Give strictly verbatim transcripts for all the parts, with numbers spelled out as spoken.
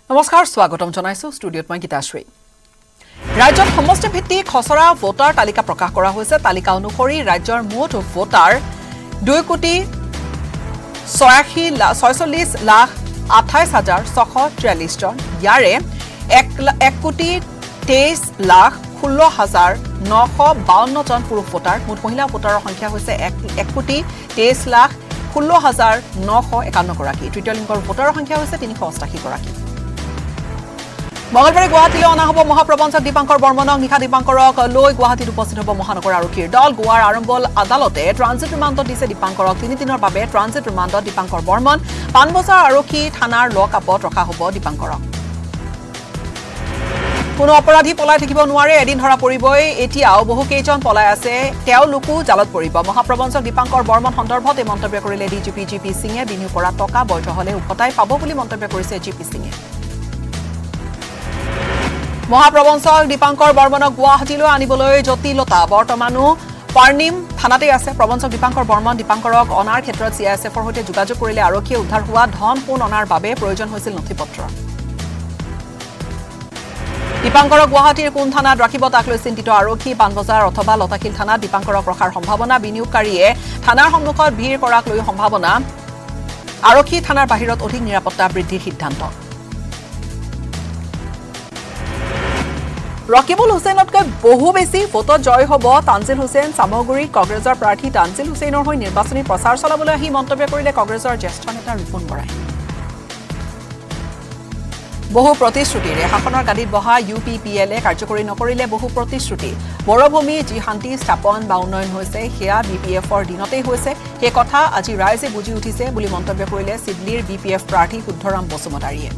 নমস্কাৰ স্বাগতম জনাইছো ষ্টুডিঅত মই গীতাশ্ৰী ৰাজ্যত সমষ্টি ভিত্তিক খসৰা ভোটাৰ তালিকা প্ৰকাশ কৰা হৈছে তালিকা অনুসৰি ৰাজ্যৰ মুঠ ভোটাৰ দুই কোটি ছয়চল্লিশ লাখ আঠাইশ হাজাৰ ছশ তিয়াল্লিছ জন ইয়াৰে এক কোটি তেইছ লাখ ষোল্ল হাজাৰ নশ বাৱন্ন জন পুৰুষ ভোটাৰ মুঠ মহিলা ভোটাৰৰ সংখ্যা হৈছে এক কোটি তেইছ লাখ ষোল্ল হাজাৰ নশ একাৱন্ন গৰাকী তৃতীয় লিংগৰ ভোটাৰৰ সংখ্যা হৈছে তিনিশ অষ্টাশী গৰাকী মঙ্গলবাৰে গুৱাহাটীলৈ অনা হ'ব মহাপ্ৰবঞ্চক দীপাংকৰ বৰ্মনক নিশা দীপাংকৰক লৈ গুৱাহাটীত উপস্থিত হ'ব মহানগৰ আৰক্ষীৰ দল গোৱাৰ আৰম্বল আদালতে ট্ৰানজিট ৰিমাণ্ডত দিছে দীপাংকৰক তিনি দিনৰ বাবে ট্ৰানজিট ৰিমাণ্ডত দীপাংকৰ বৰ্মন পানবজাৰ আৰক্ষী থানাৰ লক আপত ৰখা হ'ব দীপাংকৰক কোনো অপৰাধী পলাই থাকিব নোৱাৰে এদিন ধৰা পৰিবই এতিয়াও বহু কেইজন পলাই আছে তেওঁলোকো জালত পৰিব মহাপ্ৰবঞ্চক দীপাংকৰ বৰ্মন সন্দৰ্ভত এই মন্তব্য কৰিলে ডিজিপি জি পি সিঙে বিনিয়োগ কৰা টকা বৈধ হলে উভতাই পাব বুলি মন্তব্য কৰিছে জি পি সিঙে মহাপ্ৰবঞ্চক দীপাংকৰ বৰ্মনক গুৱাহাটীলৈ আনিবলৈ জটিলতা বৰ্তমানো পাৰ্নিম থানাতে আছে প্ৰবঞ্চক দীপাংকৰ বৰ্মন দীপাংকৰক অনাৰ ক্ষেত্ৰত চি আই এছ এফৰ সৈতে যোগাযোগ কৰিলে আৰক্ষীয়ে উদ্ধাৰ হোৱা ধন সোণ অনাৰ বাবে প্ৰয়োজন হৈছিল নথিপত্ৰ দীপাংকৰক গুৱাহাটীৰ কোন থানাত ৰাখিব তাক লৈ চিন্তিত আৰক্ষী পানবজাৰ অথবা লতাশিল থানাত দীপাংকৰক ৰখাৰ সম্ভাৱনা বিনিয়োগকাৰীয়ে থানাৰ সন্মুখত ভিৰ কৰাক লৈ সম্ভাৱনা আৰক্ষী থানাৰ বাহিৰত অধিক নিৰাপত্তা বৃদ্ধিৰ সিদ্ধান্ত ৰকিবুল হুছেইনতকৈ বহু বেছি ভোটত জয় হ'ব তানজিল হুছেইন সামগ্ৰী কংগ্ৰেছৰ প্ৰাৰ্থী তানজিল হুছেইনৰ হৈ নিৰ্বাচনী প্ৰচাৰ চলাবলৈ আহি মন্তব্য কৰিলে কংগ্ৰেছৰ জ্যেষ্ঠ নেতা ৰিপুন বৰাই বহু প্ৰতিশ্ৰুতিৰে শাসনৰ গাদীত বহা ইউ পি পি এলে কাৰ্যকৰী নকৰিলে বহু প্ৰতিশ্ৰুতি বৰভূমি যি শান্তি স্থাপন বা উন্নয়ন হৈছে সেয়া বি পি এফৰ দিনতেই হৈছে সেই কথা আজি ৰাইজে বুজি উঠিছে বুলি মন্তব্য কৰিলে চিডলিৰ বি পি এফ প্ৰাৰ্থী শুদ্ধৰাম বসুমতাৰীয়ে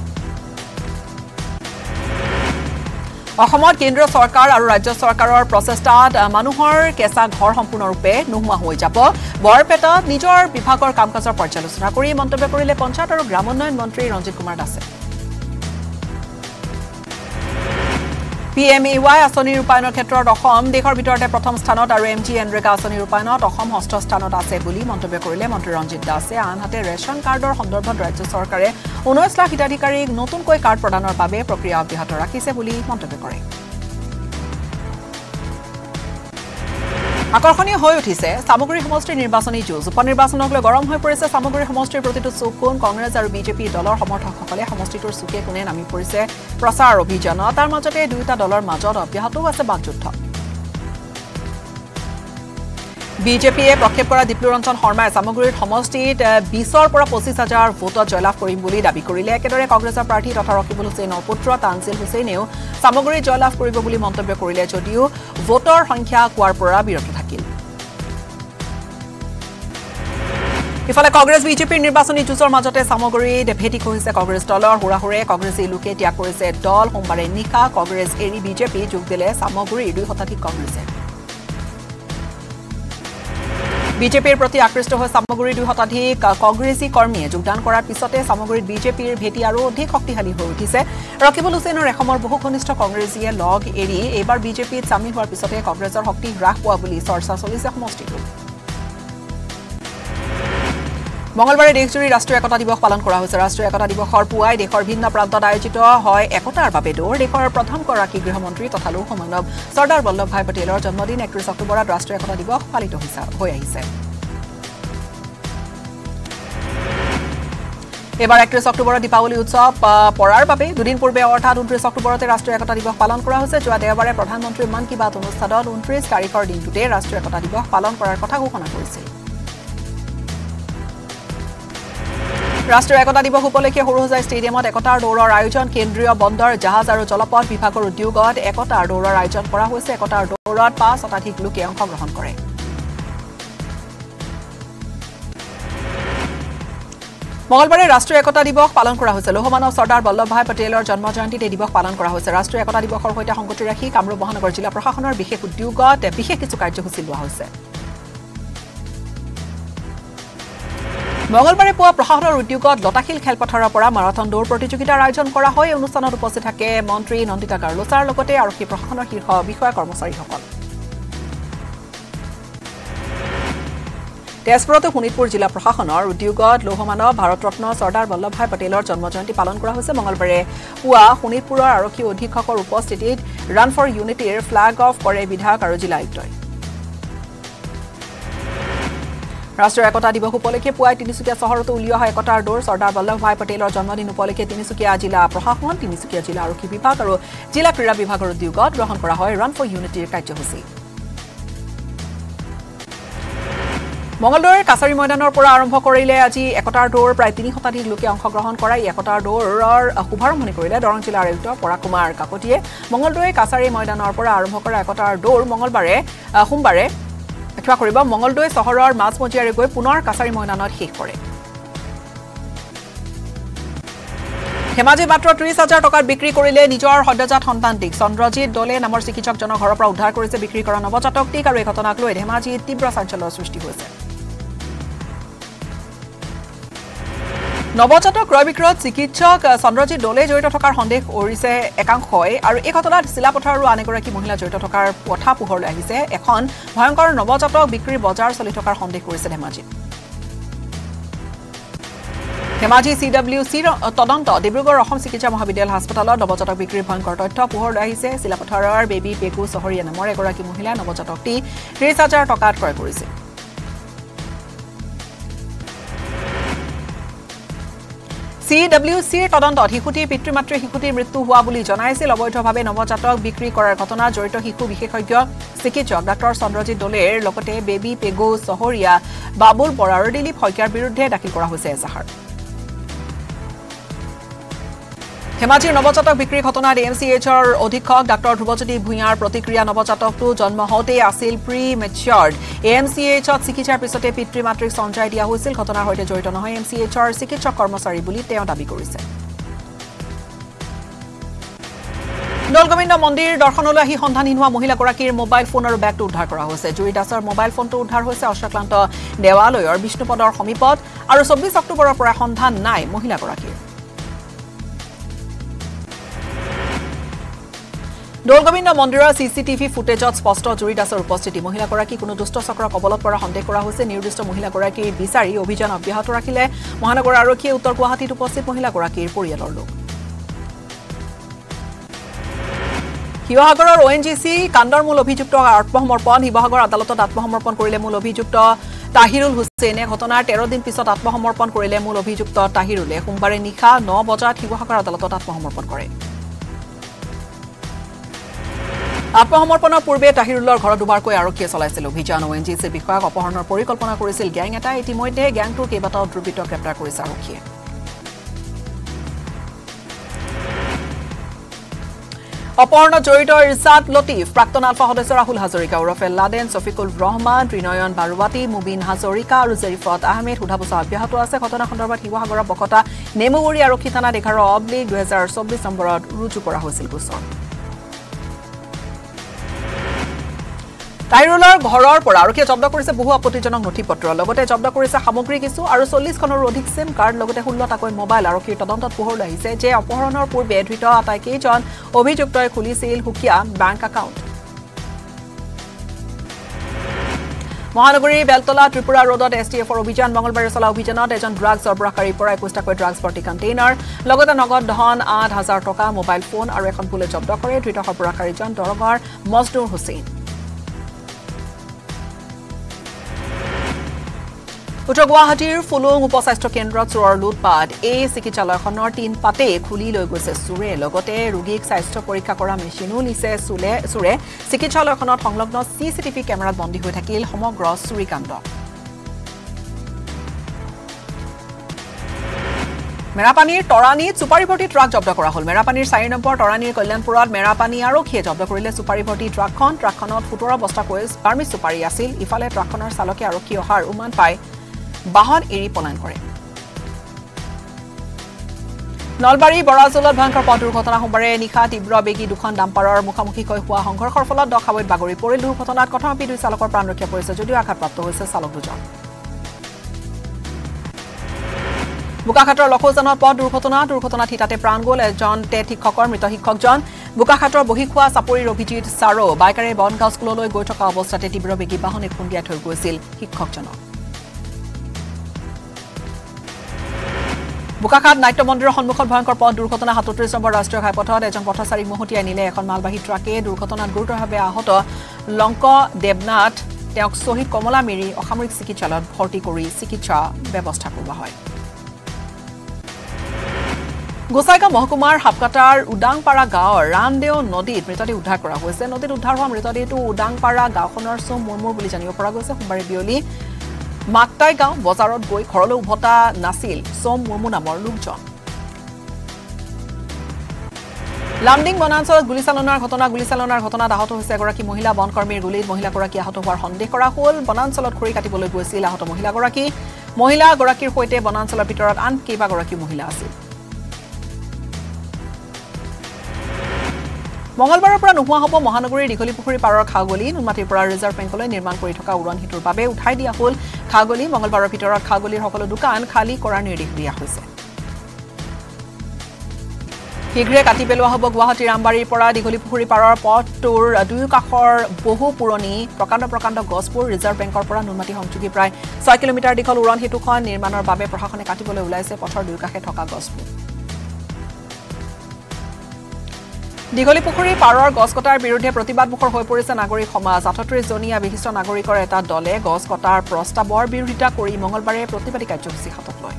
অসমত কেন্দ্ৰীয় চৰকাৰ আৰু ৰাজ্য চৰকাৰৰ প্ৰচেষ্টাত মানুহৰ কেঁচা ঘৰ সম্পূৰ্ণৰূপে নোহোৱা হৈ যাব বৰপেটাত নিজৰ বিভাগৰ কাম কাজৰ পৰ্যালোচনা কৰি মন্তব্য কৰিলে পঞ্চায়ত আৰু গ্ৰামোন্নয়ন মন্ত্ৰী ৰঞ্জিত কুমাৰ দাসে পি এম এ ৱাই আঁচনি ৰূপায়ণৰ ক্ষেত্ৰত অসম দেশৰ ভিতৰতে প্ৰথম স্থানত আৰু এম জি এনৰেগা আঁচনি ৰূপায়ণত অসম ষষ্ঠ স্থানত আছে বুলি মন্তব্য কৰিলে মন্ত্ৰী ৰঞ্জিত দাসে আনহাতে ৰেচন কাৰ্ডৰ সন্দৰ্ভত ৰাজ্য চৰকাৰে ঊনৈশ লাখ হিতাধিকাৰীক নতুনকৈ কাৰ্ড প্ৰদানৰ বাবে প্ৰক্ৰিয়া অব্যাহত ৰাখিছে বুলি মন্তব্য কৰে আকৰ্ষণীয় হৈ উঠিছে সামগ্ৰী সমষ্টিৰ নিৰ্বাচনী যুঁজ উপ নিৰ্বাচনক লৈ গৰম হৈ পৰিছে সামগ্ৰী সমষ্টিৰ প্ৰতিটো চুকোন কংগ্ৰেছ আৰু বিজেপি দলৰ সমৰ্থকসকলে সমষ্টিটোৰ চুকে কোণে নামি পৰিছে প্ৰচাৰ অভিযানত তাৰ মাজতে দুয়োটা দলৰ মাজত অব্যাহত আছে বাকযুদ্ধ বিজেপিয়ে প্ৰক্ষেপ কৰা দীপ্লুৰঞ্জন শৰ্মাই সামগ্ৰীৰ সমষ্টিত বিশৰ পৰা পঁচিছ হাজাৰ ভোটত জয়লাভ কৰিম বুলি দাবী কৰিলে একেদৰে কংগ্ৰেছৰ প্ৰাৰ্থী তথা ৰকিবুল হুছেইনৰ পুত্ৰ তানজিল হুছেইনেও সামগ্ৰী জয়লাভ কৰিব বুলি মন্তব্য কৰিলে যদিও ভোটৰ সংখ্যা কোৱাৰ পৰা বিৰত থাকিল ইফালে কংগ্ৰেছ বিজেপিৰ নিৰ্বাচনী যুঁজৰ মাজতে সামগ্ৰীত ভেটি খহিছে কংগ্ৰেছ দলৰ হুৰাহুৰে কংগ্ৰেছী লোকে ত্যাগ কৰিছে দল সোমবাৰে নিশা কংগ্ৰেছ এৰি বিজেপি যোগ দিলে সামগ্ৰীৰ দুই শতাধিক কংগ্ৰেছে বিজেপিৰ প্ৰতি আকৃষ্ট হৈ সামগ্ৰীৰ দুই শতাধিক কংগ্ৰেছী কৰ্মীয়ে যোগদান কৰাৰ পিছতে সামগ্ৰীত বিজেপিৰ ভেটি আৰু অধিক শক্তিশালী হৈ উঠিছে ৰকিবুল হুছেইনৰ এসময়ৰ বহু ঘনিষ্ঠ কংগ্ৰেছীয়ে লগ এৰি এইবাৰ বিজেপিত চামিল হোৱাৰ পিছতে কংগ্ৰেছৰ শক্তি হ্ৰাস পোৱা বুলি চৰ্চা চলিছে সমষ্টিটোত মঙ্গলবাৰে দেশজুৰি ৰাষ্ট্ৰীয় একতা দিৱস পালন কৰা হৈছে ৰাষ্ট্ৰীয় একতা দিৱসৰ পুৱাই দেশৰ ভিন্ন প্ৰান্তত আয়োজিত হয় একতাৰ বাবে দৌৰ দেশৰ প্ৰথমগৰাকী গৃহমন্ত্ৰী তথা লৌহ মানৱ চৰ্দাৰ বল্লভভাই পটেলৰ জন্মদিন একত্ৰিশ অক্টোবৰত ৰাষ্ট্ৰীয় একতা দিৱস পালিত হৈ আহিছে এবাৰ একত্ৰিশ অক্টোবৰত দীপাৱলী উৎসৱ পৰাৰ বাবে দুদিন পূৰ্বে অৰ্থাৎ ঊনত্ৰিশ অক্টোবৰতে ৰাষ্ট্ৰীয় একতা দিৱস পালন কৰা হৈছে যোৱা দেওবাৰে প্ৰধানমন্ত্ৰীৰ মন কী বাত অনুষ্ঠানত ঊনত্ৰিশ তাৰিখৰ দিনটোতে ৰাষ্ট্ৰীয় একতা দিৱস পালন কৰাৰ কথা ঘোষণা কৰিছিল ৰাষ্ট্ৰীয় একতা দিৱস উপলক্ষে সৰুসজাই ষ্টেডিয়ামত একতাৰ দৌৰৰ আয়োজন কেন্দ্ৰীয় বন্দৰ জাহাজ আৰু জলপথ বিভাগৰ উদ্যোগত একতাৰ দৌৰৰ আয়োজন কৰা হৈছে একতাৰ দৌৰত পাঁচ শতাধিক লোকে অংশগ্ৰহণ কৰে মঙ্গলবাৰে ৰাষ্ট্ৰীয় একতা দিৱস পালন কৰা হৈছে লৌহ মানৱ চৰ্দাৰ বল্লভভাই পটেলৰ জন্ম জয়ন্তীত এই দিৱস পালন কৰা হৈছে ৰাষ্ট্ৰীয় একতা দিৱসৰ সৈতে সংগতি ৰাখি কামৰূপ মহানগৰ জিলা প্ৰশাসনৰ বিশেষ উদ্যোগত বিশেষ কিছু কাৰ্যসূচী লোৱা হৈছে মঙ্গলবাৰে পুৱা প্ৰশাসনৰ উদ্যোগত লতাশিল খেলপথাৰৰ পৰা মাৰাথন দৌৰ প্ৰতিযোগিতাৰ আয়োজন কৰা হয় এই অনুষ্ঠানত উপস্থিত থাকে মন্ত্ৰী নন্দিতা গাৰ্লোছাৰ লগতে আৰক্ষী প্ৰশাসনৰ শীৰ্ষ বিষয়া কৰ্মচাৰীসকল তেজপুৰতো শোণিতপুৰ জিলা প্ৰশাসনৰ উদ্যোগত লৌহমানৱ ভাৰতৰত্ন চৰ্দাৰ বল্লভভাই পটেলৰ জন্মজয়ন্তী পালন কৰা হৈছে মঙলবাৰে পুৱা শোণিতপুৰৰ আৰক্ষী অধীক্ষকৰ উপস্থিতিত ৰান ফৰ ইউনিটিৰ ফ্লাগ অফ কৰে বিধায়ক আৰু জিলা আয়ুক্তই ৰাষ্ট্ৰীয় একতা দিৱস উপলক্ষে পুৱাই তিনিচুকীয়া চহৰতো উলিওৱা হয় একতাৰ দৌৰ চৰ্দাৰ বল্লভভাই পটেলৰ জন্মদিন উপলক্ষে তিনিচুকীয়া জিলা প্ৰশাসন তিনিচুকীয়া জিলা আৰক্ষী বিভাগ আৰু জিলা ক্ৰীড়া বিভাগৰ উদ্যোগত গ্ৰহণ কৰা হয় ৰান ফৰ ইউনিটিৰ কাৰ্যসূচী মঙলদৈৰ কাছাৰী ময়দানৰ পৰা আৰম্ভ কৰিলে আজি একতাৰ দৌৰ প্ৰায় তিনি শতাধিক লোকে অংশগ্ৰহণ কৰা এই একতাৰ দৌৰৰ শুভাৰম্ভণি কৰিলে দৰং জিলাৰ আয়ুক্ত পৰা কুমাৰ কাকতিয়ে মঙলদৈ কাছাৰী ময়দানৰ পৰা আৰম্ভ কৰা একতাৰ দৌৰ মঙলবাৰে সোমবাৰে ক্ষমা কৰিব মঙলদৈ চহৰৰ মাজমজিয়াৰে গৈ পুনৰ কাছাৰী ময়দানত শেষ কৰে ধেমাজি মাত্ৰ ত্ৰিশ হাজাৰ টকাত বিক্ৰী কৰিলে নিজৰ সদ্যজাত সন্তানটিক চন্দ্ৰজিৎ দলে নামৰ চিকিৎসকজনৰ ঘৰৰ পৰা উদ্ধাৰ কৰিছে বিক্ৰী কৰা নৱজাতকটিক আৰু এই ঘটনাক লৈ ধেমাজিত তীব্ৰ চাঞ্চল্যৰ সৃষ্টি হৈছে নৱজাতক ক্ৰয় বিক্ৰয়ত চিকিৎসক চন্দ্ৰজিৎ দলে জড়িত থকাৰ সন্দেহ কৰিছে একাংশই আৰু এই ঘটনাত চিলাপথাৰ আৰু আন এগৰাকী মহিলা জড়িত থকাৰ কথা পোহৰলৈ আহিছে এখন ভয়ংকৰ নৱজাতক বিক্ৰীৰ বজাৰ চলি থকাৰ সন্দেহ কৰিছে ধেমাজিত ধেমাজি চি ডব্লিউ চিৰ তদন্ত ডিব্ৰুগড় অসম চিকিৎসা মহাবিদ্যালয় হাস্পতালত নৱজাতক বিক্ৰীৰ ভয়ংকৰ তথ্য পোহৰলৈ আহিছে চিলাপথাৰৰ বেবী পেকু চহৰীয়া নামৰ এগৰাকী মহিলাই নৱজাতকটি ত্ৰিশ হাজাৰ টকাত ক্ৰয় কৰিছিল চি ডব্লিউ চিৰ তদন্তত শিশুটিৰ পিতৃ মাতৃ শিশুটিৰ মৃত্যু হোৱা বুলি জনাইছিল অবৈধভাৱে নৱজাতক বিক্ৰী কৰাৰ ঘটনাত জড়িত শিশু বিশেষজ্ঞ চিকিৎসক ডাক্তৰ চন্দ্ৰজিৎ দলেৰ লগতে বেবী পেগু চহৰীয়া বাবুল বৰা আৰু দিলীপ শইকীয়াৰ বিৰুদ্ধে দাখিল কৰা হৈছে এজাহাৰ ধেমাজিৰ নৱজাতক বিক্ৰীৰ ঘটনাত এম চি এইচৰ অধীক্ষক ডাক্তৰ ধ্ৰুৱজ্যোতি ভূঞাৰ প্ৰতিক্ৰিয়া নৱজাতকটো জন্ম হওঁতেই আছিল প্ৰি মেচিয়ৰ্ড এম চি এইচত চিকিৎসাৰ পিছতে পিতৃ মাতৃক সঞ্চয় দিয়া হৈছিল ঘটনাৰ সৈতে জড়িত নহয় এম চি এইচৰ চিকিৎসক কৰ্মচাৰী বুলি তেওঁ দাবী কৰিছে দৌলগোবিন্দ মন্দিৰ দৰ্শনলৈ আহি সন্ধানহীন হোৱা মহিলাগৰাকীৰ মোবাইল ফোন আৰু বেগটো উদ্ধাৰ কৰা হৈছে জুৰি দাসৰ মোবাইল ফোনটো উদ্ধাৰ হৈছে অষ্টক্লান্ত দেৱালয়ৰ বিষ্ণুপদৰ সমীপত আৰু চৌব্বিছ অক্টোবৰৰ পৰা সন্ধান নাই মহিলাগৰাকীৰ দৌলগোবিন্দ মন্দিৰৰ চিচিটিভি ফুটেজত স্পষ্ট জুৰি দাসৰ উপস্থিতি মহিলাগৰাকী কোনো দুষ্ট চক্ৰৰ কবলত পৰা সন্দেহ কৰা হৈছে নিৰ্দিষ্ট মহিলাগৰাকীৰ বিচাৰি অভিযান অব্যাহত ৰাখিলে মহানগৰ আৰক্ষীয়ে উত্তৰ গুৱাহাটীত উপস্থিত মহিলাগৰাকীৰ পৰিয়ালৰ লোক শিৱসাগৰৰ অ' এন জি চি কাণ্ডৰ মূল অভিযুক্ত আত্মসমৰ্পণ শিৱসাগৰ আদালতত আত্মসমৰ্পণ কৰিলে মূল অভিযুক্ত তাহিৰুল হুছেইনে ঘটনাৰ তেৰ দিন পিছত আত্মসমৰ্পণ কৰিলে মূল অভিযুক্ত তাহিৰুলে সোমবাৰে নিশা ন বজাত শিৱসাগৰ আদালতত আত্মসমৰ্পণ কৰে আত্মসমৰ্পণৰ পূৰ্বে তাহিৰুলৰ ঘৰত দুবাৰকৈ আৰক্ষীয়ে চলাইছিল অভিযান অ' এন জি চিৰ বিষয়াক অপহৰণৰ পৰিকল্পনা কৰিছিল গ্যাং এটাই ইতিমধ্যে গ্যাংটোৰ কেইবাটাও দুৰ্বৃত্তক গ্ৰেপ্তাৰ কৰিছে আৰক্ষীয়ে অপহৰণত জড়িত ইৰছাদ লতিফ প্ৰাক্তন আলফা সদস্য ৰাহুল হাজৰিকা ওৰফে লাডেন ছফিকুল ৰহমান ত্ৰিনয়ন বাৰুৱাতি মুবিন হাজৰিকা আৰু জেৰিফত আহমেদ সোধা পোছা অব্যাহত আছে ঘটনা সন্দৰ্ভত শিৱসাগৰৰ বকতা নেমুগুৰি আৰক্ষী থানাত এঘাৰ অব্লিক দুহেজাৰ চৌব্বিছ নম্বৰত ৰুজু কৰা হৈছিল গোচৰ তাহিৰুলৰ ঘৰৰ পৰা আৰক্ষীয়ে জব্দ কৰিছে বহু আপত্তিজনক নথিপত্ৰ লগতে জব্দ কৰিছে সামগ্ৰী কিছু আৰু চল্লিছখনৰো অধিক চিম কাৰ্ড লগতে ষোল্লটাকৈ মোবাইল আৰক্ষীৰ তদন্তত পোহৰলৈ আহিছে যে অপহৰণৰ পূৰ্বে ধৃত আটাইকেইজন অভিযুক্তই খুলিছিল সুকীয়া বেংক একাউণ্ট মহানগৰীৰ বেলতলা ত্ৰিপুৰা ৰোডত এছ টি এফৰ অভিযান মঙলবাৰে চলা অভিযানত এজন ড্ৰাগছ সৰবৰাহকাৰীৰ পৰা একৈশটাকৈ ড্ৰাগছ ভৰ্তি কণ্টেইনাৰ লগতে নগদ ধন আঠ হাজাৰ টকা মোবাইল ফোন আৰু এখন বুলেট জব্দ কৰে ধৃত সৰবৰাহকাৰীজন দৰঙৰ মজদুৰ হুছেইন উত্তৰ গুৱাহাটীৰ ফুলুং উপস্বাস্থ্য কেন্দ্ৰত চোৰৰ লুটপাট এই চিকিৎসালয়খনৰ তিন পাতে খুলি লৈ গৈছে চোৰে লগতে ৰোগীক স্বাস্থ্য পৰীক্ষা কৰা মেচিনো নিছে চোলে চোৰে চিকিৎসালয়খনত সংলগ্ন চি চি টিভি কেমেৰাত বন্দী হৈ থাকিল সমগ্ৰ চুৰিকাণ্ড মেৰাপানীৰ তৰাণীত চুপাৰী ভৰ্তি ট্ৰাক জব্দ কৰা হ'ল মেৰাপানীৰ চাৰি নম্বৰ তৰাণীৰ কল্যাণপুৰত মেৰাপানী আৰক্ষীয়ে জব্দ কৰিলে চুপাৰী ভৰ্তি ট্ৰাকখন ট্ৰাকখনত সোতৰ বস্তাকৈ বাৰ্মিজ চুপাৰী আছিল ইফালে ট্ৰাকখনৰ চালকে আৰক্ষী অহাৰ উমান পাই বাহন এৰি পলায়ন কৰে নলবাৰী বৰাজলত ভয়ংকৰ পথ দুৰ্ঘটনা সোমবাৰে নিশা তীব্ৰ বেগী দুখন ডাম্পাৰৰ মুখামুখিকৈ হোৱা সংঘৰ্ষৰ ফলত দখাবৈত বাগৰি পৰিল দুৰ্ঘটনাত কথমপি দুই চালকৰ প্ৰাণ ৰক্ষা পৰিছে যদিও আঘাতপ্ৰাপ্ত হৈছে চালক দুজন বোকাখাটৰ লখৌজানত পথ দুৰ্ঘটনা দুৰ্ঘটনাত হিতাতে প্ৰাণ গ'ল এজন টেট শিক্ষকৰ মৃত শিক্ষকজন বোকাখাটৰ বহিখোৱা চাপৰিৰ অভিজিত চাৰো বাইকাৰে বনগাঁও স্কুললৈ গৈ থকা অৱস্থাতে তীব্ৰ বেগী বাহনে খুন্দিয়াই থৈ গৈছিল শিক্ষকজনক বোকাখাত নাট্য মন্দিৰৰ সন্মুখত ভয়ংকৰ পথ দুৰ্ঘটনা সাতত্ৰিশ নম্বৰ ৰাষ্ট্ৰীয় ঘাইপথত এজন পথচাৰীক মহতিয়াই নিলে এখন মালবাহী ট্ৰাকে দুৰ্ঘটনাত গুৰুতৰভাৱে আহত লংক দেৱনাথ তেওঁক শ্বহীদ কমলা মেৰী অসামৰিক চিকিৎসালয়ত ভৰ্তি কৰি চিকিৎসা ব্যৱস্থা কৰোৱা হয় গোসাইগাঁও মহকুমাৰ হাপকাটাৰ উদাংপাৰা গাঁৱৰ ৰামদেও নদীত মৃতদেহ উদ্ধাৰ কৰা হৈছে নদীত উদ্ধাৰ হোৱা মৃতদেহটো উদাংপাৰা গাঁওখনৰ সোম মুৰমুৰ বুলি জানিব পৰা গৈছে সোমবাৰে বিয়লি মাকটাই গাঁও বজাৰত গৈ ঘৰলৈ উভতা নাছিল সোম মুৰমু নামৰ লোকজন লামডিং বনাঞ্চলত গুলীচালনাৰ ঘটনা গুলীচালনাৰ ঘটনাত আহত হৈছে এগৰাকী মহিলা বনকৰ্মীৰ গুলীত মহিলাগৰাকী আহত হোৱাৰ সন্দেহ কৰা হ'ল বনাঞ্চলত খৰি কাটিবলৈ গৈছিল আহত মহিলাগৰাকী মহিলাগৰাকীৰ সৈতে বনাঞ্চলৰ ভিতৰত আন কেইবাগৰাকী মহিলা আছিল মঙ্গলবাৰৰ পৰা নোহোৱা হ'ব মহানগৰীৰ দীঘলীপুখুৰী পাৰৰ খাগলি নুনমাটিৰ পৰা ৰিজাৰ্ভ বেংকলৈ নিৰ্মাণ কৰি থকা উৰণ সেতুৰ বাবে উঠাই দিয়া হ'ল খাগলি মঙ্গলবাৰৰ ভিতৰত খাগলিৰ সকলো দোকান খালী কৰাৰ নিৰ্দেশ দিয়া হৈছে শীঘ্ৰে কাটি পেলোৱা হ'ব গুৱাহাটীৰ আমবাৰীৰ পৰা দীঘলীপুখুৰী পাৰৰ পথটোৰ দুয়ো কাষৰ বহু পুৰণি প্ৰকাণ্ড প্ৰকাণ্ড গছবোৰ ৰিজাৰ্ভ বেংকৰ পৰা নুনমাটি সংযোগী প্ৰায় ছয় কিলোমিটাৰ দীঘল উৰণ সেতুখন নিৰ্মাণৰ বাবে প্ৰশাসনে কাটিবলৈ ওলাইছে পথৰ দুয়ো কাষে থকা গছবোৰ দীঘলীপুখুৰী পাৰৰ গছ কটাৰ বিৰুদ্ধে প্ৰতিবাদমুখৰ হৈ পৰিছে নাগৰিক সমাজ আঠত্ৰিশ জনীয়া বিশিষ্ট নাগৰিকৰ এটা দলে গছ কটাৰ প্ৰস্তাৱৰ বিৰোধিতা কৰি মঙ্গলবাৰে প্ৰতিবাদী কাৰ্যসূচী হাতত লয়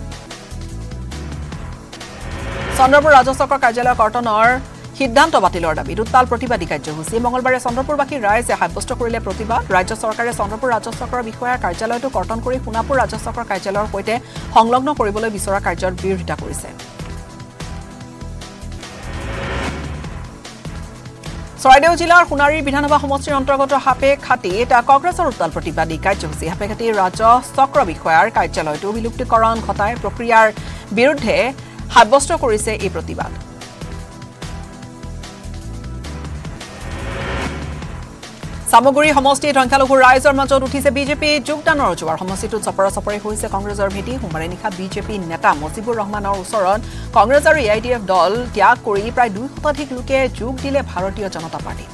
চন্দ্ৰপুৰ ৰাজচক্ৰ কাৰ্যালয় কৰ্তনৰ সিদ্ধান্ত বাতিলৰ দাবীত উত্তাল প্ৰতিবাদী কাৰ্যসূচী মঙ্গলবাৰে চন্দ্ৰপুৰবাসী ৰাইজে সাব্যস্ত কৰিলে প্ৰতিবাদ ৰাজ্য চৰকাৰে চন্দ্ৰপুৰ ৰাজচক্ৰৰ বিষয়াৰ কাৰ্যালয়টো কৰ্তন কৰি সোণাপুৰ ৰাজচক্ৰ কাৰ্যালয়ৰ সৈতে সংলগ্ন কৰিবলৈ বিচৰা কাৰ্যৰ বিৰোধিতা কৰিছে চৰাইদেউ জিলাৰ সোণাৰী বিধানসভা সমষ্টিৰ অন্তৰ্গত হাপেখাটিত কংগ্ৰেছৰ উত্তাল প্ৰতিবাদী কাৰ্যসূচী হাপেখাটিৰ ৰাজচক্ৰ বিষয়াৰ কাৰ্যালয়টো বিলুপ্তিকৰণ ঘটাই প্ৰক্ৰিয়াৰ বিৰুদ্ধে সাব্যস্ত কৰিছে এই প্ৰতিবাদ সামগ্ৰী সমষ্টিত সংখ্যালঘু ৰাইজৰ মাজত উঠিছে বিজেপি যোগদানৰ জোৱাৰ সমষ্টিটোত চপৰা চপৰি হৈছে কংগ্ৰেছৰ ভেটি সোমবাৰে নিশা বিজেপি নেতা মজিবুৰ ৰহমানৰ ওচৰত কংগ্ৰেছ আৰু এ আই ডি এফ দল ত্যাগ কৰি প্ৰায় দুই শতাধিক লোকে যোগ দিলে ভাৰতীয় জনতা পাৰ্টি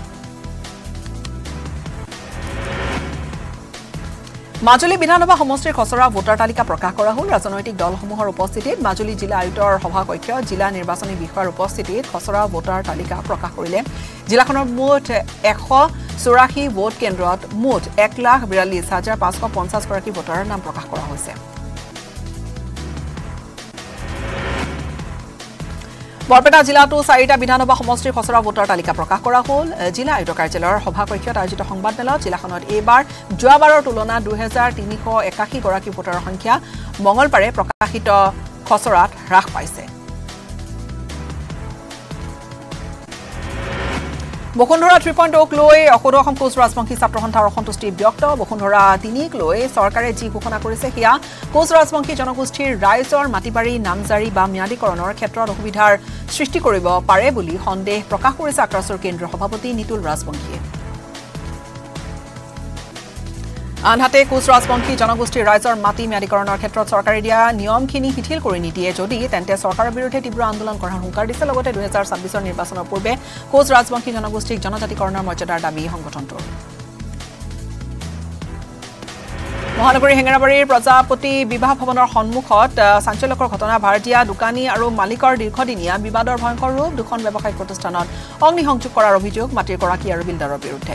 মাজুলী বিধানসভা সমষ্টিৰ খচৰা ভোটাৰ তালিকা প্ৰকাশ কৰা হ'ল ৰাজনৈতিক দলসমূহৰ উপস্থিতিত মাজুলী জিলা আয়ুক্তৰ সভাকক্ষ জিলা নিৰ্বাচনী বিষয়াৰ উপস্থিতিত খচৰা ভোটাৰ তালিকা প্ৰকাশ কৰিলে জিলাখনৰ মুঠ এশ চৌৰাশী ভোট কেন্দ্ৰত মুঠ এক লাখ বিৰাল্লিছ হাজাৰ পাঁচশ পঞ্চাছ গৰাকী ভোটাৰৰ নাম প্ৰকাশ কৰা হৈছে বৰপেটা জিলাতো চাৰিটা বিধানসভা সমষ্টিৰ খচৰা ভোটাৰ তালিকা প্ৰকাশ কৰা হ'ল জিলা আয়ুক্ত কাৰ্যালয়ৰ সভাকক্ষত আয়োজিত সংবাদমেলত জিলাখনত এইবাৰ যোৱাবাৰৰ তুলনাত দুহেজাৰ তিনিশ একাশী গৰাকী ভোটাৰৰ সংখ্যা মঙলবাৰে প্ৰকাশিত খচৰাত হ্ৰাস পাইছে বসুন্ধৰা থ্ৰী পইণ্ট অ'ক লৈ অসদৌ অসম কোচ ৰাজবংশী ছাত্ৰ সন্থাৰ অসন্তুষ্টি ব্যক্ত বসুন্ধৰা তিনিক লৈ চৰকাৰে যি ঘোষণা কৰিছে সেয়া কোচ ৰাজবংশী জনগোষ্ঠীৰ ৰাইজৰ মাটিবাৰী নামজাৰি বা ম্যাদীকৰণৰ ক্ষেত্ৰত অসুবিধাৰ সৃষ্টি কৰিব পাৰে বুলি সন্দেহ প্ৰকাশ কৰিছে আক্ৰাছৰ কেন্দ্ৰীয় সভাপতি নিতুল ৰাজবংশীয়ে আনহাতে কোচ ৰাজবংশী জনগোষ্ঠীৰ ৰাইজৰ মাটি ম্যাদীকৰণৰ ক্ষেত্ৰত চৰকাৰে দিয়া নিয়মখিনি শিথিল কৰি নিদিয়ে যদি তেন্তে চৰকাৰৰ বিৰুদ্ধে তীব্ৰ আন্দোলন কৰাৰ হুংকাৰ দিছে লগতে দুহেজাৰ ছাব্বিছৰ নিৰ্বাচনৰ পূৰ্বে কোচ ৰাজবংশী জনগোষ্ঠীক জনজাতিকৰণৰ মৰ্যাদাৰ দাবী সংগঠনটোৰ মহানগৰী হেঙেৰাবাৰীৰ প্ৰজাপতি বিবাহ ভৱনৰ সন্মুখত চাঞ্চল্যকৰ ঘটনা ভাৰতীয় দোকানী আৰু মালিকৰ দীৰ্ঘদিনীয়া বিবাদৰ ভয়ংকৰ ৰূপ দুখন ব্যৱসায়িক প্ৰতিষ্ঠানত অগ্নিসংযোগ কৰাৰ অভিযোগ মাটিৰ গৰাকী আৰু বিল্ডাৰৰ বিৰুদ্ধে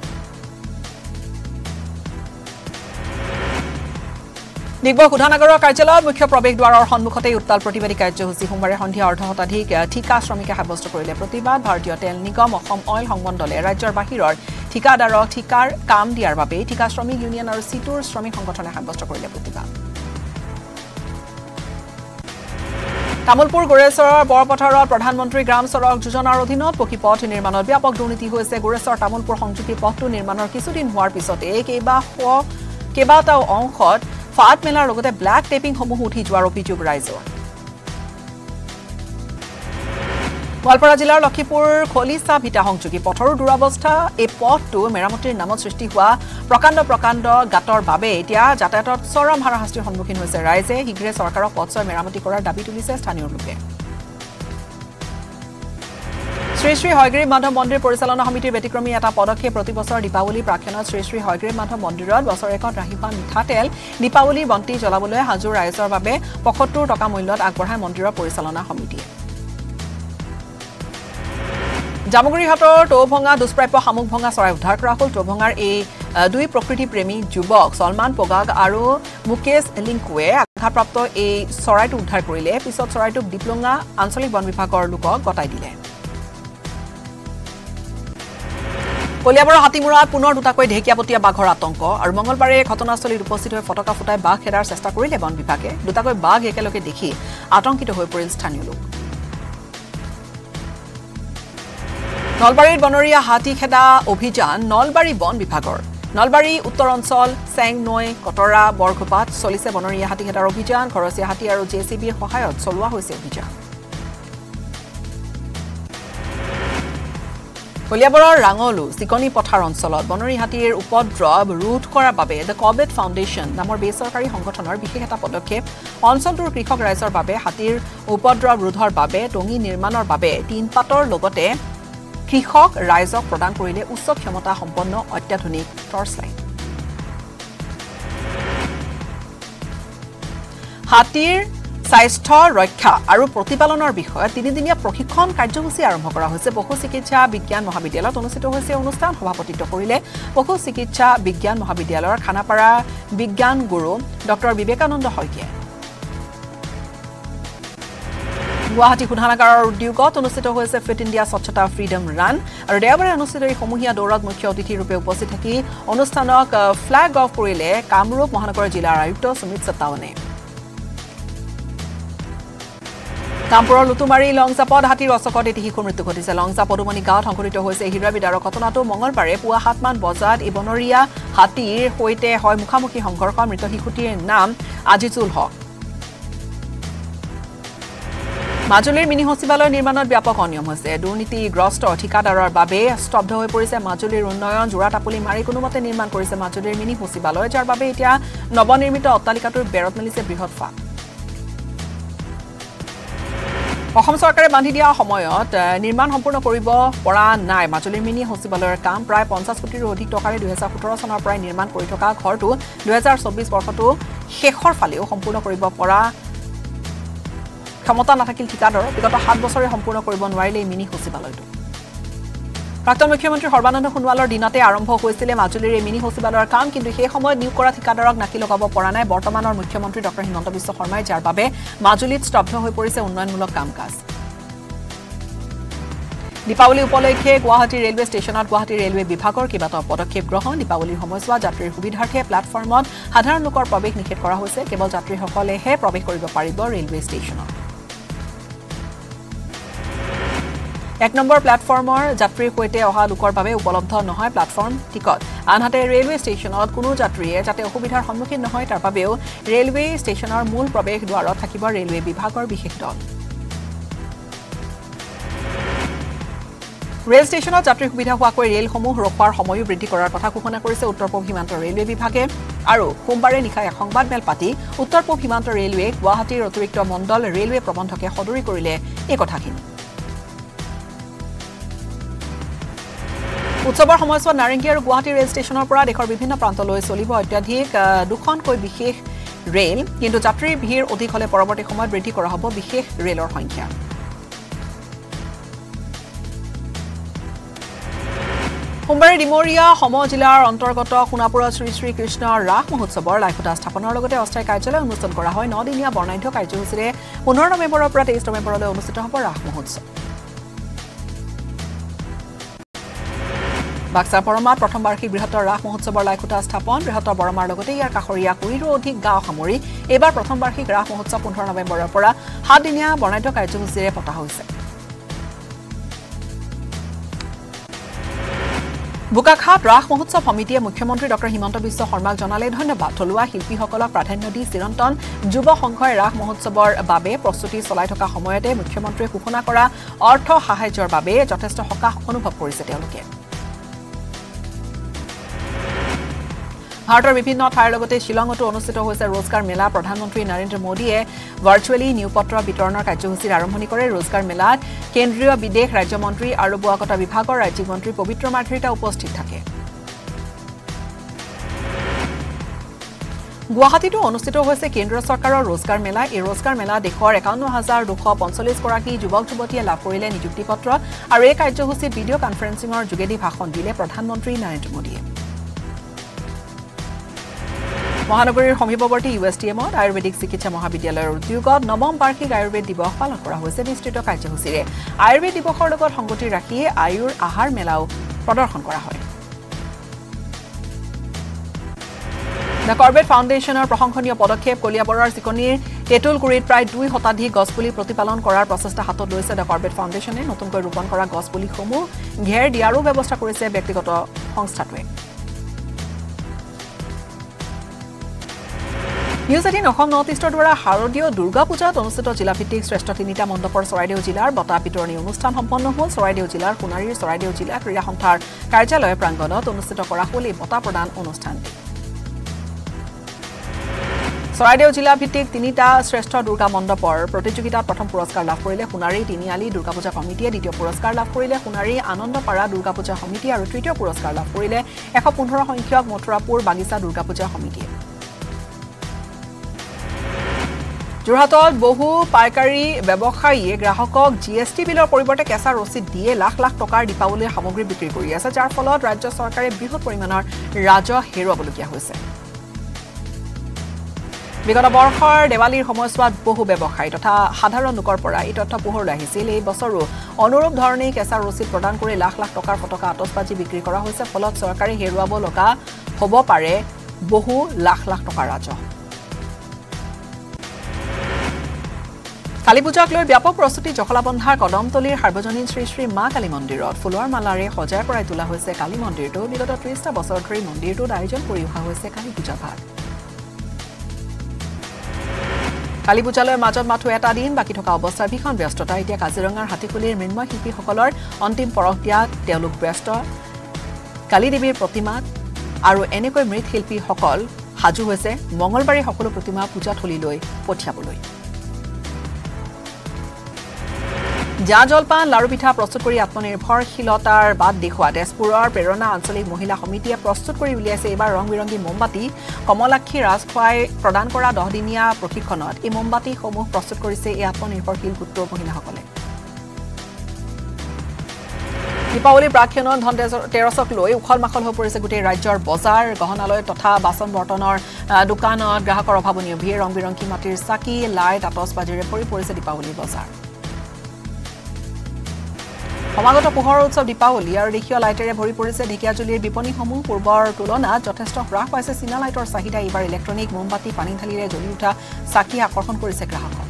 ডিগবৈ সুধানগৰৰ কাৰ্যালয়ত মুখ্য প্ৰৱেশ দ্বাৰৰ সন্মুখতে উত্তাল প্ৰতিবাদী কাৰ্যসূচী সোমবাৰে সন্ধিয়া অৰ্ধ শতাধিক ঠিকা শ্ৰমিকে সাব্যস্ত কৰিলে প্ৰতিবাদ ভাৰতীয় তেল নিগম অসম অইল সংমণ্ডলে ৰাজ্যৰ বাহিৰৰ ঠিকাদাৰক ঠিকাৰ কাম দিয়াৰ বাবে ঠিকা শ্ৰমিক ইউনিয়ন আৰু চিটুৰ শ্ৰমিক সংগঠনে সাব্যস্ত কৰিলে প্ৰতিবাদ তামুলপুৰ গোৰেশ্বৰৰ বৰপথাৰত প্ৰধানমন্ত্ৰী গ্ৰাম সড়ক যোজনাৰ অধীনত পকী পথ নিৰ্মাণত ব্যাপক দুৰ্নীতি হৈছে গোৰেশ্বৰ তামুলপুৰ সংযোগী পথটো নিৰ্মাণৰ কিছুদিন হোৱাৰ পিছতে কেইবা কেইবাটাও অংশত ফাট মেলাৰ লগতে ব্ল্যাক টেপিংসমূহ উঠি যোৱাৰ অভিযোগ ৰাইজৰ গোৱালপাৰা জিলাৰ লক্ষীপুৰ খলিচা ভিটা সংযোগী পথৰ দুৰৱস্থা এই পথটো মেৰামতিৰ নামত সৃষ্টি হোৱা প্ৰকাণ্ড প্ৰকাণ্ড গাঁতৰ বাবে এতিয়া যাতায়াতত চৰম হাৰাশাস্তিৰ সন্মুখীন হৈছে ৰাইজে শীঘ্ৰে চৰকাৰক পথছোৱা মেৰামতি কৰাৰ দাবী তুলিছে স্থানীয় লোকে শ্ৰী শ্ৰী হয়গ্ৰীব মাধৱ মন্দিৰ পৰিচালনা সমিতিৰ ব্যতিক্ৰমী এটা পদক্ষেপ প্ৰতি বছৰ দীপাৱলী প্ৰাক্ষণত শ্ৰী শ্ৰী হয়গ্ৰীব মাধৱ মন্দিৰত বছৰেকত ৰাহি হোৱা মিঠাতেল দীপাৱলী বন্তি জ্বলাবলৈ হাজু ৰাইজৰ বাবে পঁয়সত্তৰ টকা মূল্যত আগবঢ়ায় মন্দিৰৰ পৰিচালনা সমিতিয়ে জামুগুৰিহাটৰ টৌভঙা দুষ্প্ৰাপ্য শামুক ভঙা চৰাই উদ্ধাৰ কৰা হ'ল টৌভঙাৰ এই দুই প্ৰকৃতি প্ৰেমী যুৱক সলমান পোগাগ আৰু মুকেশ লিংকুৱে আঘাতপ্ৰাপ্ত এই চৰাইটো উদ্ধাৰ কৰিলে পিছত চৰাইটোক ডিপ্লঙা আঞ্চলিক বন বিভাগৰ লোকক গতাই দিলে কলিয়াবৰৰ হাতীমুৰাত পুনৰ দুটাকৈ ঢেকিয়াপতীয়া বাঘৰ আতংক আৰু মঙলবাৰে ঘটনাস্থলীত উপস্থিত হৈ ফটকা ফুটাই বাঘ খেদাৰ চেষ্টা কৰিলে বন বিভাগে দুটাকৈ বাঘ একেলগে দেখি আতংকিত হৈ পৰিল স্থানীয় লোক নলবাৰীৰ বনৰীয়া হাতী খেদা অভিযান নলবাৰী বন বিভাগৰ নলবাৰী উত্তৰ অঞ্চল চেংনৈ কটৰা বৰঘোপাত চলিছে বনৰীয়া হাতী খেদাৰ অভিযান খৰচীয়া হাতী আৰু জে চি বিৰ সহায়ত চলোৱা হৈছে অভিযান কলিয়াবৰৰ ৰাঙলু চিকনি পথাৰ অঞ্চলত বনৰী হাতীৰ উপদ্ৰৱ ৰোধ কৰাৰ বাবে দ্য কবেট ফাউণ্ডেশ্যন নামৰ বেচৰকাৰী সংগঠনৰ বিশেষ এটা পদক্ষেপ অঞ্চলটোৰ কৃষক ৰাইজৰ বাবে হাতীৰ উপদ্ৰৱ ৰোধৰ বাবে টঙি নিৰ্মাণৰ বাবে টিনপাতৰ লগতে কৃষক ৰাইজক প্ৰদান কৰিলে উচ্চ ক্ষমতা সম্পন্ন অত্যাধুনিক টৰ্চ লাইট হাতীৰ স্বাস্থ্য ৰক্ষা আৰু প্ৰতিপালনৰ বিষয়ত তিনিদিনীয়া প্ৰশিক্ষণ কাৰ্যসূচী আৰম্ভ কৰা হৈছে পশু চিকিৎসা বিজ্ঞান মহাবিদ্যালয়ত অনুষ্ঠিত হৈছে অনুষ্ঠান সভাপতিত্ব কৰিলে পশু চিকিৎসা বিজ্ঞান মহাবিদ্যালয়ৰ খানাপাৰা বিজ্ঞান গুৰু ডক্টৰ বিবেকানন্দ শইকীয়া গুৱাহাটী শোধনাগাৰৰ উদ্যোগত অনুষ্ঠিত হৈছে ফিট ইণ্ডিয়া স্বচ্ছতা ফ্ৰীডম ৰান আৰু দেওবাৰে অনুষ্ঠিত এই সমূহীয়া দৌৰত মুখ্য অতিথিৰূপে উপস্থিত থাকি অনুষ্ঠানক ফ্লেগ অফ কৰিলে কামৰূপ মহানগৰ জিলাৰ আয়ুক্ত সুমিত সত্তাৱানে কামপুৰৰ লুটুমাৰী লংজাপত হাতীৰ অচকত এটি শিশুৰ মৃত্যু ঘটিছে লংজা পদুমণি গাঁৱত সংঘটিত হৈছে হীৰাবিদাৰৰ ঘটনাটো মঙলবাৰে পুৱা সাতমান বজাত এই বনৰীয়া হাতীৰ সৈতে হয় মুখামুখি সংঘৰ্ষ মৃত শিশুটিৰ নাম আজিজুল হক মাজুলীৰ মিনি সচিবালয় নিৰ্মাণত ব্যাপক অনিয়ম হৈছে দুৰ্নীতিগ্ৰস্ত ঠিকাদাৰৰ বাবে স্তব্ধ হৈ পৰিছে মাজুলীৰ উন্নয়ন জোৰাটাপুলি মাৰি কোনোমতে নিৰ্মাণ কৰিছে মাজুলীৰ মিনি সচিবালয় যাৰ বাবে এতিয়া নৱনিৰ্মিত অট্টালিকাটোৰ বেৰত মেলিছে বৃহৎ ফাঁক অসম চৰকাৰে বান্ধি দিয়া সময়ত নিৰ্মাণ সম্পূৰ্ণ কৰিব পৰা নাই মাজুলীৰ মিনি সচিবালয়ৰ কাম প্ৰায় পঞ্চাছ কোটিৰো অধিক টকাৰে দুই হাজাৰ সোতৰ চনৰ পৰাই নিৰ্মাণ কৰি থকা ঘৰটো দুই হাজাৰ চৌব্বিছ বৰ্ষটো শেষৰ ফালেও সম্পূৰ্ণ কৰিব পৰা ক্ষমতা নাথাকিল ঠিকাদাৰৰ বিগত সাত বছৰে সম্পূৰ্ণ কৰিব নোৱাৰিলে এই মিনি সচিবালয়টো প্ৰাক্তন মুখ্যমন্ত্ৰী সৰ্বানন্দ সোণোৱালৰ দিনতে আৰম্ভ হৈছিলে মাজুলীৰ এই মিনি সচিবালয়ৰ কাম কিন্তু সেই সময়ত নিয়োগ কৰা ঠিকাদাৰক নাকি লগাব পৰা নাই বৰ্তমানৰ মুখ্যমন্ত্ৰী ডক্টৰ হিমন্ত বিশ্ব শৰ্মাই যাৰ বাবে মাজুলীত স্তব্ধ হৈ পৰিছে উন্নয়নমূলক কাম কাজ দীপাৱলী উপলক্ষে গুৱাহাটী ৰেলৱে ষ্টেচনত গুৱাহাটী ৰেলৱে বিভাগৰ কেইবাটাও পদক্ষেপ গ্ৰহণ দীপাৱলীৰ সময়ছোৱাত যাত্ৰীৰ সুবিধাৰ্থে প্লেটফৰ্মত সাধাৰণ লোকৰ প্ৰৱেশ নিষেধ কৰা হৈছে কেৱল যাত্ৰীসকলেহে প্ৰৱেশ কৰিব পাৰিব ৰেলৱে ষ্টেচনত এক নম্বৰ প্লেটফৰ্মৰ যাত্ৰীৰ সৈতে অহা লোকৰ বাবে উপলব্ধ নহয় প্লেটফৰ্ম টিকট আনহাতে ৰেলৱে ষ্টেচনত কোনো যাত্ৰীয়ে যাতে অসুবিধাৰ সন্মুখীন নহয় তাৰ বাবেও ৰেলৱে ষ্টেচনৰ মূল প্ৰৱেশ দ্বাৰত থাকিব ৰেলৱে বিভাগৰ বিশেষ দল ৰেল ষ্টেচনত যাত্ৰীৰ সুবিধা হোৱাকৈ ৰেলসমূহ ৰখোৱাৰ সময়ো বৃদ্ধি কৰাৰ কথা ঘোষণা কৰিছে উত্তৰ পূব সীমান্ত ৰেলৱে বিভাগে আৰু সোমবাৰে নিশা এক সংবাদমেল পাতি উত্তৰ পূব সীমান্ত ৰেলৱে গুৱাহাটীৰ অতিৰিক্ত মণ্ডল ৰেলৱে প্ৰবন্ধকে সদৰি কৰিলে এই কথাখিনি উৎসৱৰ সময়ছোৱাত নাৰেংগী আৰু গুৱাহাটী ৰেল ষ্টেচনৰ পৰা দেশৰ বিভিন্ন প্ৰান্তলৈ চলিব অত্যাধিক দুখনকৈ বিশেষ ৰেল কিন্তু যাত্ৰীৰ ভিৰ অধিক হলে পৰৱৰ্তী সময়ত বৃদ্ধি কৰা হ'ব বিশেষ ৰেলৰ সংখ্যা সোমবাৰে ডিমৰীয়া সম জিলাৰ অন্তৰ্গত সোণাপুৰত শ্ৰী শ্ৰী কৃষ্ণ ৰাস মহোৎসৱৰ লাইখুটা স্থাপনৰ লগতে অস্থায়ী কাৰ্যালয় অনুষ্ঠান কৰা হয় নদিনীয়া বৰ্ণাঢ্য কাৰ্যসূচীৰে পোন্ধৰ নৱেম্বৰৰ পৰা তেইছ নৱেম্বৰলৈ অনুষ্ঠিত হ'ব ৰাস মহোৎসৱ বাক্সাৰ বৰমাত প্ৰথম বাৰ্ষিক বৃহত্তৰ ৰাস মহোৎসৱৰ লাইখুটা স্থাপন বৃহত্তৰ বৰমাৰ লগতে ইয়াৰ কাষৰীয়া কুৰিৰো অধিক গাঁও সামৰি এইবাৰ প্ৰথম বাৰ্ষিক ৰাস মহোৎসৱ পোন্ধৰ নৱেম্বৰৰ পৰা সাতদিনীয়া বৰ্ণাঢ্য কাৰ্যসূচীৰে পতা হৈছে বোকাখাত ৰাস মহোৎসৱ সমিতিয়ে মুখ্যমন্ত্ৰী ডক্টৰ হিমন্ত বিশ্ব শৰ্মাক জনালে ধন্যবাদ থলুৱা শিল্পীসকলক প্ৰাধান্য দি চিৰন্তন যুৱ সংঘই ৰাস মহোৎসৱৰ বাবে প্ৰস্তুতি চলাই থকা সময়তে মুখ্যমন্ত্ৰীয়ে ঘোষণা কৰা অৰ্থ সাহায্যৰ বাবে যথেষ্ট সকাহ অনুভৱ কৰিছে তেওঁলোকে ভাৰতৰ বিভিন্ন ঠাইৰ লগতে শিলঙতো অনুষ্ঠিত হৈছে ৰোজগাৰ মেলা প্ৰধানমন্ত্ৰী নৰেন্দ্ৰ মোদীয়ে ভাৰ্চুৱেলি নিয়োগপত্ৰ বিতৰণৰ কাৰ্যসূচীৰ আৰম্ভণি কৰে ৰোজগাৰ মেলাত কেন্দ্ৰীয় বিদেশ ৰাজ্যমন্ত্ৰী আৰু বোৱাকটা বিভাগৰ ৰাজ্যিক মন্ত্ৰী পবিত্ৰ মাৰ্ঘেৰিটা উপস্থিত থাকে গুৱাহাটীতো অনুষ্ঠিত হৈছে কেন্দ্ৰীয় চৰকাৰৰ ৰোজগাৰ মেলা এই ৰোজগাৰ মেলা দেশৰ একাৱন্ন হাজাৰ দুশ পঞ্চল্লিছ গৰাকী যুৱক যুৱতীয়ে লাভ কৰিলে নিযুক্তি পত্ৰ আৰু এই কাৰ্যসূচীত ভিডিঅ' কনফাৰেন্সিঙৰ যোগেদি ভাষণ দিলে প্ৰধানমন্ত্ৰী নৰেন্দ্ৰ মোদীয়ে মহানগৰীৰ সমীপৱৰ্তী ইউ এছ টি এমত আয়ুৰ্বেদিক চিকিৎসা মহাবিদ্যালয়ৰ উদ্যোগত নৱম বাৰ্ষিক আয়ুৰ্বেদ দিৱস পালন কৰা হৈছে বিস্তৃত কাৰ্যসূচীৰে আয়ুৰ্বেদ দিৱসৰ লগত সংগতি ৰাখি আয়ুৰ আহাৰ মেলাও প্ৰদৰ্শন কৰা হয় দ্য কৰ্বেট ফাউণ্ডেশ্যনৰ প্ৰশংসনীয় পদক্ষেপ কলিয়াবৰৰ চিকনিৰ তেঁতুলগুৰিত প্ৰায় দুই শতাধিক গছপুলি প্ৰতিপালন কৰাৰ প্ৰচেষ্টা হাতত লৈছে দ্য কৰ্বেট ফাউণ্ডেশ্যনে নতুনকৈ ৰোপণ কৰা গছপুলিসমূহ ঘেৰ দিয়াৰো ব্যৱস্থা কৰিছে ব্যক্তিগত সংস্থাটোৱে নিউজ এইটিন অসম নৰ্থ ইষ্টৰ দ্বাৰা শাৰদীয় দুৰ্গা পূজাত অনুষ্ঠিত জিলাভিত্তিক শ্ৰেষ্ঠ তিনিটা মণ্ডপৰ চৰাইদেউ জিলাৰ বঁটা বিতৰণী অনুষ্ঠান সম্পন্ন হ'ল চৰাইদেউ জিলাৰ সোণাৰীৰ চৰাইদেউ জিলা ক্ৰীড়া সন্থাৰ কাৰ্যালয় প্ৰাংগণত অনুষ্ঠিত কৰা হ'ল এই বঁটা প্ৰদান অনুষ্ঠানটি চৰাইদেউ জিলা ভিত্তিক তিনিটা শ্ৰেষ্ঠ দুৰ্গা মণ্ডপৰ প্ৰতিযোগিতাত প্ৰথম পুৰস্কাৰ লাভ কৰিলে সোণাৰী তিনিআলি দুৰ্গা পূজা কমিটিয়ে দ্বিতীয় পুৰস্কাৰ লাভ কৰিলে সোণাৰী আনন্দপাৰা দুৰ্গা পূজা সমিতি আৰু তৃতীয় পুৰস্কাৰ লাভ কৰিলে এশ পোন্ধৰ সংখ্যক মথুৰাপুৰ বাগিচা দুৰ্গা পূজা সমিতিয়ে যোৰহাটত বহু পাইকাৰী ব্যৱসায়ীয়ে গ্ৰাহকক জি এছ টি বিলৰ পৰিৱৰ্তে কেঁচা ৰচিদ দিয়ে লাখ লাখ টকাৰ দীপাৱলীৰ সামগ্ৰী বিক্ৰী কৰি আছে যাৰ ফলত ৰাজ্য চৰকাৰে বৃহৎ পৰিমাণৰ ৰাজহ হেৰুৱাবলগীয়া হৈছে বিগত বৰ্ষৰ দেৱালীৰ সময়ছোৱাত বহু ব্যৱসায়ী তথা সাধাৰণ লোকৰ পৰা এই তথ্য পোহৰলৈ আহিছিল এই বছৰো অনুৰূপ ধৰণে কেঁচা ৰচিদ প্ৰদান কৰি লাখ লাখ টকাৰ ফটকা আতচবাজি বিক্ৰী কৰা হৈছে ফলত চৰকাৰে হেৰুৱাব লগা হ'ব পাৰে বহু লাখ লাখ টকাৰ ৰাজহ কালী পূজাক লৈ ব্যাপক প্ৰস্তুতি জখলাবন্ধাৰ কদমতলীৰ সাৰ্বজনীন শ্ৰী শ্ৰী মা কালী মন্দিৰত ফুলৰ মালাৰে সজাই পৰাই তোলা হৈছে কালী মন্দিৰটো বিগত ত্ৰিশটা বছৰ ধৰি মন্দিৰটোত আয়োজন কৰি অহা হৈছে কালী পূজা ভাগ কালী পূজালৈ মাজত মাথো এটা দিন বাকী থকা অৱস্থাৰ ভীষণ ব্যস্ততা এতিয়া কাজিৰঙাৰ হাতীকুলিৰ মৃন্ময় শিল্পীসকলৰ অন্তিম পৰশ দিয়াত তেওঁলোক ব্যস্ত কালী দেৱীৰ প্ৰতিমাত আৰু এনেকৈ মৃৎশিল্পীসকল সাজু হৈছে মঙলবাৰে সকলো প্ৰতিমা পূজাথলীলৈ পঠিয়াবলৈ জা জলপান লাৰু পিঠা প্ৰস্তুত কৰি আত্মনিৰ্ভৰশীলতাৰ বাদ দেখুওৱা তেজপুৰৰ প্ৰেৰণা আঞ্চলিক মহিলা সমিতিয়ে প্ৰস্তুত কৰি উলিয়াইছে এইবাৰ ৰং বিৰংগী মোমবাতি কমলাক্ষী ৰাজখোৱাই প্ৰদান কৰা দহদিনীয়া প্ৰশিক্ষণত এই মোমবাতিসমূহ প্ৰস্তুত কৰিছে এই আত্মনিৰ্ভৰশীল গোটৰ মহিলাসকলে দীপাৱলী প্ৰাক্ষণত ধনতেৰছক লৈ উখল মাখল হৈ পৰিছে গোটেই ৰাজ্যৰ বজাৰ গহনালয় তথা বাচন বৰ্তনৰ দোকানত গ্ৰাহকৰ অভাৱনীয় ভিৰ ৰং বিৰংগী মাটিৰ চাকি লাইট আতচবাজিৰে ভৰি পৰিছে দীপাৱলী বজাৰ সমাগত পোহৰৰ উৎসৱ দীপাৱলী আৰু দেশীয় লাইটেৰে ভৰি পৰিছে ঢেকিয়াজুলিৰ বিপণীসমূহ পূৰ্বৰ তুলনাত যথেষ্ট হ্ৰাস পাইছে চীনা লাইটৰ চাহিদা এইবাৰ ইলেক্ট্ৰনিক মোমবাতি পানী ঢালিৰে জ্বলি উঠা চাকি আকৰ্ষণ কৰিছে গ্ৰাহকক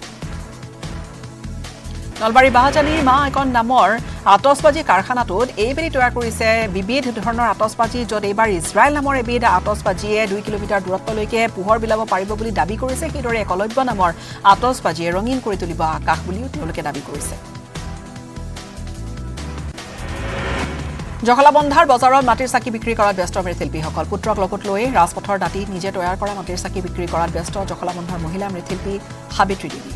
নলবাৰী বাহাজানিৰ মা আইকন নামৰ আতচবাজি কাৰখানাটোত এইবেলি তৈয়াৰ কৰিছে বিবিধ ধৰণৰ আতচবাজি য'ত এইবাৰ ইজৰাইল নামৰ এবিধ আতচবাজিয়ে দুই কিলোমিটাৰ দূৰত্বলৈকে পোহৰ বিলাব পাৰিব বুলি দাবী কৰিছে সেইদৰে একলব্য নামৰ আতচবাজিয়ে ৰঙীন কৰি তুলিব আকাশ বুলিও তেওঁলোকে দাবী কৰিছে জখলাবন্ধাৰ বজাৰত মাটিৰ চাকি বিক্ৰী কৰাত ব্যস্ত মৃৎশিল্পীসকল পুত্ৰক লগত লৈ ৰাজপথৰ দাঁতি নিজে তৈয়াৰ কৰা মাটিৰ চাকি বিক্ৰী কৰাত ব্যস্ত জখলাবন্ধাৰ মহিলা মৃৎশিল্পী সাবিত্ৰী দেৱী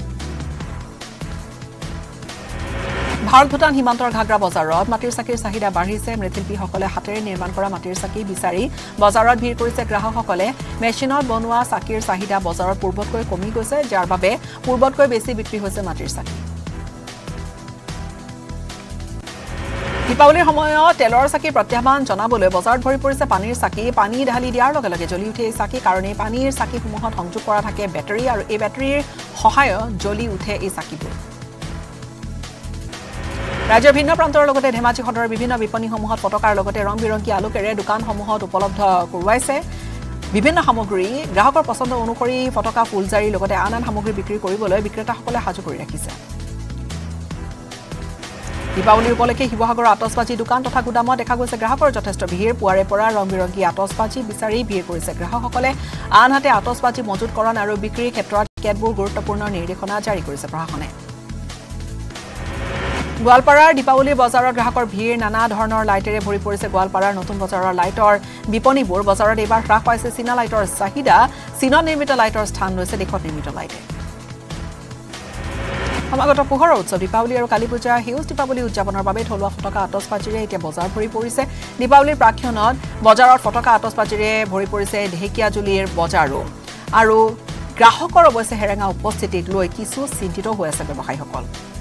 ভাৰত ভূটান সীমান্তৰ ঘাগৰা বজাৰত মাটিৰ চাকিৰ চাহিদা বাঢ়িছে মৃৎশিল্পীসকলে হাতেৰে নিৰ্মাণ কৰা মাটিৰ চাকি বিচাৰি বজাৰত ভিৰ কৰিছে গ্ৰাহকসকলে মেচিনত বনোৱা চাকিৰ চাহিদা বজাৰত পূৰ্বতকৈ কমি গৈছে যাৰ বাবে পূৰ্বতকৈ বেছি বিক্ৰী হৈছে মাটিৰ চাকি দীপাৱলীৰ সময়ত তেলৰ চাকি প্ৰত্যাহ্বান জনাবলৈ বজাৰত ভৰি পৰিছে পানীৰ চাকি পানী ঢালি দিয়াৰ লগে লগে জ্বলি উঠে এই চাকি কাৰণে পানীৰ চাকিসমূহত সংযোগ কৰা থাকে বেটাৰী আৰু এই বেটাৰীৰ সহায়ত জ্বলি উঠে এই চাকিবোৰ ৰাজ্যৰ ভিন্ন প্ৰান্তৰ লগতে ধেমাজি সদৰৰ বিভিন্ন বিপণীসমূহত পতাকাৰ লগতে ৰং বিৰংগী আলোকেৰে দোকানসমূহত উপলব্ধ কৰোৱাইছে বিভিন্ন সামগ্ৰী গ্ৰাহকৰ পছন্দ অনুসৰি পতাকা ফুলজাৰীৰ লগতে আন আন সামগ্ৰী বিক্ৰী কৰিবলৈ বিক্ৰেতাসকলে সাজু কৰি ৰাখিছে দীপাৱলীৰ উপলক্ষে শিৱসাগৰৰ আতচবাজি দোকান তথা গুদামত দেখা গৈছে গ্ৰাহকৰ যথেষ্ট ভিৰ পুৱাৰে পৰা ৰং বিৰংগী আতচবাজি বিচাৰি ভিৰ কৰিছে গ্ৰাহকসকলে আনহাতে আতচবাজি মজুতকৰণ আৰু বিক্ৰীৰ ক্ষেত্ৰত কেতবোৰ গুৰুত্বপূৰ্ণ নিৰ্দেশনা জাৰি কৰিছে প্ৰশাসনে গোৱালপাৰাৰ দীপাৱলীৰ বজাৰত গ্ৰাহকৰ ভিৰ নানা ধৰণৰ লাইটেৰে ভৰি পৰিছে গোৱালপাৰাৰ নতুন বজাৰৰ লাইটৰ বিপণীবোৰ বজাৰত এইবাৰ হ্ৰাস পাইছে চীনা লাইটৰ চাহিদা চীনত নিৰ্মিত লাইটৰ স্থান লৈছে দেশত নিৰ্মিত লাইটে সমাগত পোহৰৰ উৎসৱ দীপাৱলী আৰু কালী পূজা সেউজ দীপাৱলী উদযাপনৰ বাবে থলুৱা ফটকা আতচবাজীৰে এতিয়া বজাৰ ভৰি পৰিছে দীপাৱলীৰ প্ৰাক্ষণত বজাৰত ফটকা আতচবাজীৰে ভৰি পৰিছে ঢেকিয়াজুলিৰ বজাৰো আৰু গ্ৰাহকৰ অৱশ্যে হেৰেঙা উপস্থিতিক লৈ কিছু চিন্তিত হৈ আছে ব্যৱসায়ীসকল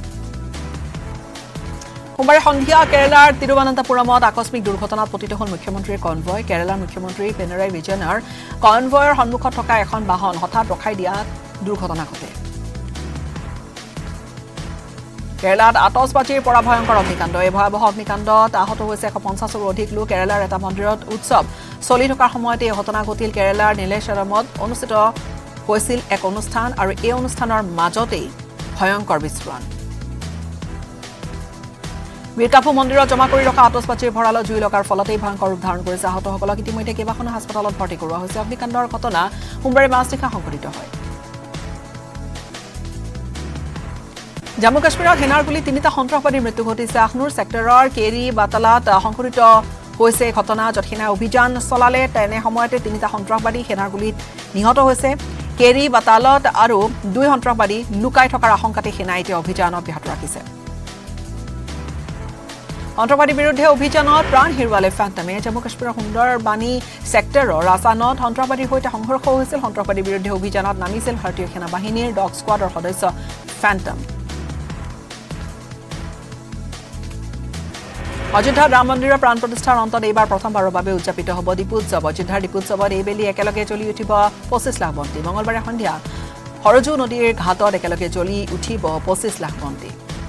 সোমবাৰে সন্ধিয়া কেৰালাৰ তিৰুৱনন্তপুৰমত আকস্মিক দুৰ্ঘটনাত পতিত হ'ল মুখ্যমন্ত্ৰীৰ কনভয় কেৰালাৰ মুখ্যমন্ত্ৰী পেনাৰাই বিজয়নৰ কনভয়ৰ সন্মুখত থকা এখন বাহন হঠাৎ ৰখাই দিয়াত দুৰ্ঘটনা ঘটে কেৰালাত আতচবাজীৰ পৰা ভয়ংকৰ অগ্নিকাণ্ড এই ভয়াৱহ অগ্নিকাণ্ডত আহত হৈছে এশ পঞ্চাছৰো অধিক লোক কেৰালাৰ এটা মন্দিৰত উৎসৱ চলি থকাৰ সময়তে এই ঘটনা ঘটিল কেৰালাৰ নীলেশ্বৰমত অনুষ্ঠিত হৈছিল এক অনুষ্ঠান আৰু এই অনুষ্ঠানৰ মাজতেই ভয়ংকৰ বিস্ফোৰণ বীৰকাপু মন্দিৰত জমা কৰি ৰখা আতচবাজীৰ ভঁৰালত জুই লগাৰ ফলতেই ভয়ংকৰ ৰূপ ধাৰণ কৰিছে আহতসকলক ইতিমধ্যে কেইবাখনো হাস্পতালত ভৰ্তি কৰোৱা হৈছে অগ্নিকাণ্ডৰ ঘটনা সোমবাৰে মাজনিশা সংঘটিত হয় জম্মু কাশ্মীৰত সেনাৰ গুলীত তিনিটা সন্ত্ৰাসবাদীৰ মৃত্যু ঘটিছে আখনুৰ ছেক্টৰৰ কেৰি বাটালাত সংঘটিত হৈছে ঘটনা য'ত সেনাই অভিযান চলালে তেনে সময়তে তিনিটা সন্ত্ৰাসবাদী সেনাৰ গুলীত নিহত হৈছে কেৰি বাটালত আৰু দুই সন্ত্ৰাসবাদী লুকাই থকাৰ আশংকাতে সেনাই এতিয়া অভিযান অব্যাহত ৰাখিছে সন্ত্ৰাসবাদীৰ বিৰুদ্ধে অভিযানত প্ৰাণ হেৰুৱালে ফেণ্টমে জম্মু কাশ্মীৰৰ সুন্দৰবাণী ছেক্টৰৰ ৰাজানত সন্ত্ৰাসবাদীৰ সৈতে সংঘৰ্ষ হৈছিল সন্ত্ৰাসবাদীৰ বিৰুদ্ধে অভিযানত নামিছিল ভাৰতীয় সেনা বাহিনীৰ ডগ স্কোৱাডৰ সদস্য ফেণ্টম অযোধ্যাত ৰাম মন্দিৰৰ প্ৰাণ প্ৰতিষ্ঠাৰ অন্তত এইবাৰ প্ৰথমবাৰৰ বাবে উদযাপিত হ'ব দীপোৎসৱ অযোধ্যাৰ দীপোৎসৱত এইবেলি একেলগে জ্বলি উঠিব পঁচিছ লাখ বন্তি মঙলবাৰে সন্ধিয়া সৰজু নদীৰ ঘাটত একেলগে জ্বলি উঠিব পঁচিছ লাখ বন্তি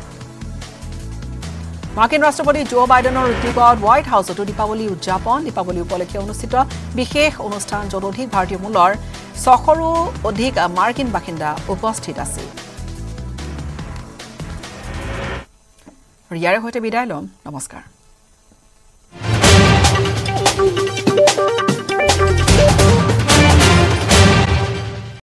মাৰ্কিন ৰাষ্ট্ৰপতি জো বাইডেনৰ উদ্যোগত হোৱাইট হাউচতো দীপাৱলী উদযাপন দীপাৱলী উপলক্ষে অনুষ্ঠিত বিশেষ অনুষ্ঠান য'ত অধিক ভাৰতীয় মূলৰ ছশৰো অধিক মাৰ্কিন বাসিন্দা উপস্থিত আছিল ইয়াৰে সৈতে বিদায় ল'ম নমস্কাৰ